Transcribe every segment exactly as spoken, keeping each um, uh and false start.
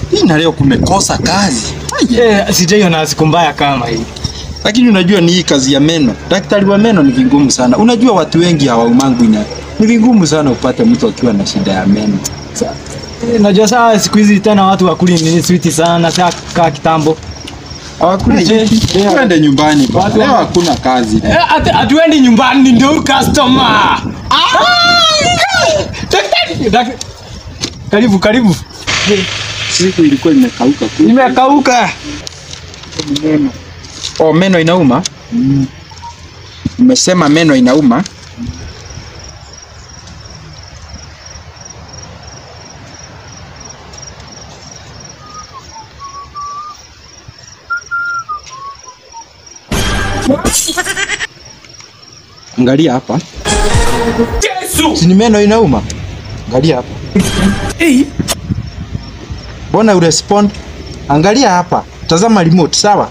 Hii na leo kumekosa kazi. Eh, sijaiona siku mbaya kama hii. Lakini unajua ni hii kazi ya meno. Daktari wa meno ni vingumu sana. Unajua watu wengi hawaumangu ina. Ni vingumu sana upate mtu akiwa na shida ya meno. Eh, najua saa siku hizi tena watu wakuli ni sweet sana saka kitambo. Hawakuli. Twende nyumbani bwana. Leo hakuna kazi. Eh, hatuendi nyumbani ndio customer. Daktari. Karibu karibu. Siku ilikuwa imekauka. Imekauka. Meno. Oh, meno inauma? Mm. Umesema meno inauma? Angalia hapa. Yesu! Si ni meno inauma? Angalia hapa. Eh. Bona urespond. Angalia hapa. Tazama remote, sawa?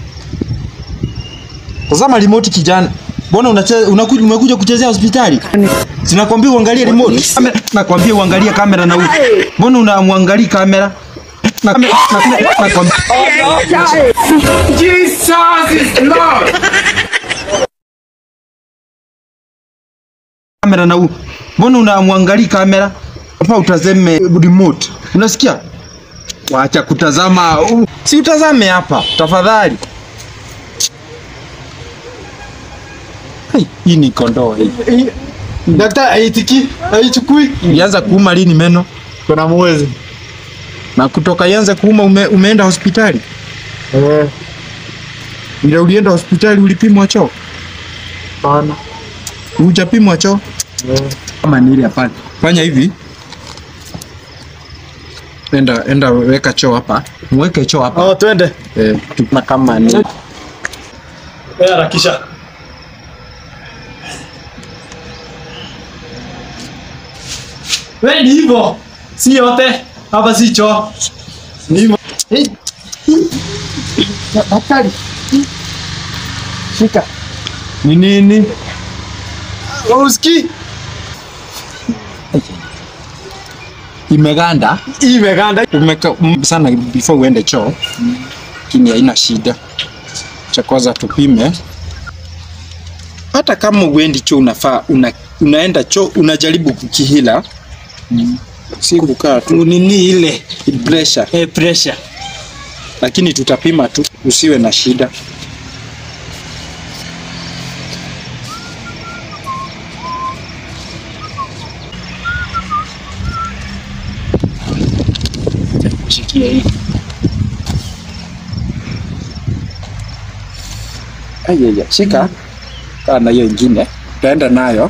Tazama remote kijana. Bona unacheza unakuja umekuja kuchezea hospitali? Sinakwambia uangalie remote. Nakwambia uangalie kamera na huko. Mbona unamwangalia kamera? Nakwambia Jesus is Lord. Kamera na huko. Mbona unamwangalia kamera? Hapa utazame remote. Unasikia? Waacha kutazama. Uh, si utazame hapa tafadhali. Hai, hii ni kondoo hii. Daktari aitiki, aichukui. Ilianza kuuma lini meno? Kuna mwezi. Na kutoka ianze kuuma ume, umeenda hospitali? Eh. Ndio ulienda hospitali ulipimwa choo? Bana. Hujapimwa choo? Eh. Kama ni ile hapa. Fanya hivi. Enda enda weka choo hapa. Mweke choo hapa. Oh, twende. Eh, tupima kama ni. Eh, harakisha. Wewe ni hivyo. Si yote. Hapa si choo. Ni hivyo. Eh. Daktari. Shika. Ni nini? Uski. Imeganda. Imeganda. Umeka um, sana before uende choo. Lakini haina shida. Cha kwanza tupime. Hata kama uendi choo unafaa una, unaenda choo unajaribu kukihila. Mm. Si kukaa tu Nini ile? pressure. Eh, pressure. Lakini tutapima tu usiwe na shida. Shikia hii. Ayaya, shika. Kaa na hiyo ingine. Taenda nayo.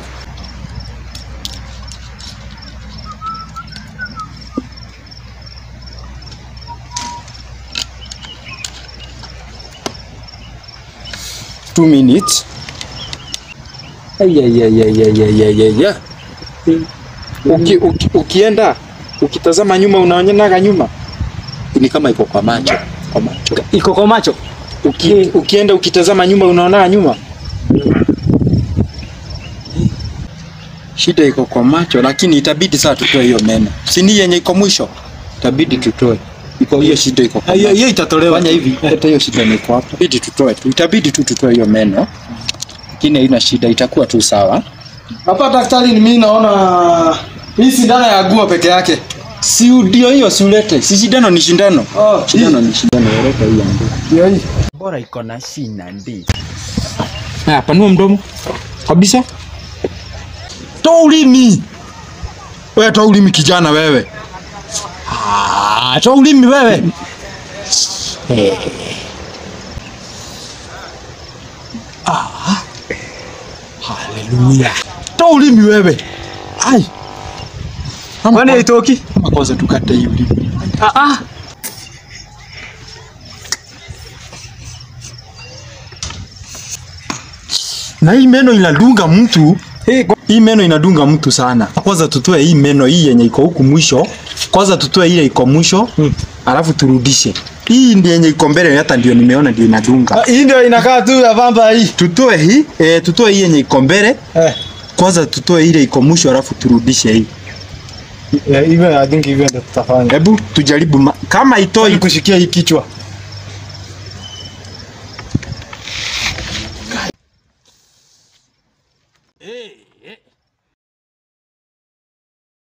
Two minutes. Ayayayayayayaya. Uki, uki, ukienda ukitazama nyuma unaonaga nyuma ni kama iko kwa macho, kwa macho. Iko kwa macho. Uki, ukienda ukitazama nyuma unaona nyuma. Shida iko kwa macho, lakini itabidi sasa tutoe hiyo meno. Si ni yenye iko mwisho? Itabidi tutoe. Iko hiyo shida iko kwa hiyo hiyo itatolewa. Fanya hivi, hata hiyo shida iko hapo. Itabidi tutoe tu. Itabidi tu tutoe hiyo meno. Lakini haina shida, itakuwa tu sawa. Hapa daktari, ni mimi naona hii sindano ya gua peke yake. Si ndio hiyo, si ulete. Si shindano ni shindano. Oh, shindano ni shindano, leta hiyo ndio. Hiyo hii. Bora iko na shina ndi. Ah, panua mdomo. Kabisa. Toa ulimi. Wewe toa ulimi kijana wewe. Ah, toa ulimi wewe. Eh. Ah. Haleluya. Toa ulimi wewe. Ai. Kwani haitoki? Kama kwanza tukate hiyo ulimi. Ah ah. Na hii meno inadunga mtu. Hey, hii meno inadunga mtu sana. Kwanza tutoe hii meno hii yenye iko huku mwisho. Kwanza tutoe ile iko mwisho, hmm. Alafu turudishe. Hii ndiyo yenye iko mbele, hata ndio nimeona ndio inadunga. Hii ndio inakaa tu ya vamba hii. Tutoe hii, eh tutoe hii yenye iko mbele. Eh. Kwanza tutoe ile iko mwisho alafu turudishe hii. Yeah, even I think even ndio tutafanya. Hebu tujaribu ma- kama itoi Toi kushikia hii kichwa. Eh, eh.